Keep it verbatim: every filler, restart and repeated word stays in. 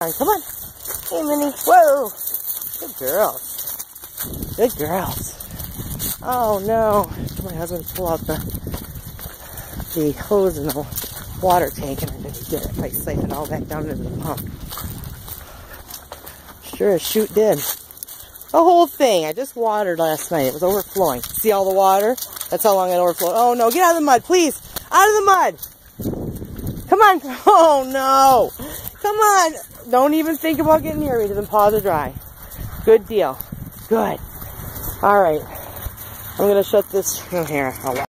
Come on. Hey, Minnie. Whoa. Good girls. Good girls. Oh, no. My husband pulled out the, the hose in the water tank, and I didn't get it. I siphoning all back down into the pump. Sure as shoot did. The whole thing. I just watered last night. It was overflowing. See all the water? That's how long it overflowed. Oh, no. Get out of the mud, please. Out of the mud. Come on. Oh, no. Come on. Don't even think about getting near me till the paws are dry. Good deal. Good. All right. I'm going to shut this. Oh, here. I'll